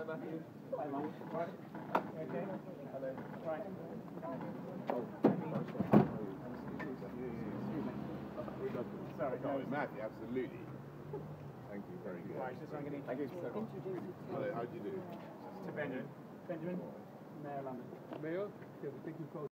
Matthew. Hi, Mike. Right. Okay. Hello. Right. Sorry, No, Matthew, absolutely. Thank you, very good. Right, so I'm going to Thank you so much. introduce Hello, how do you do? to Benjamin. Benjamin, Mayor of London. Mayor, can we take you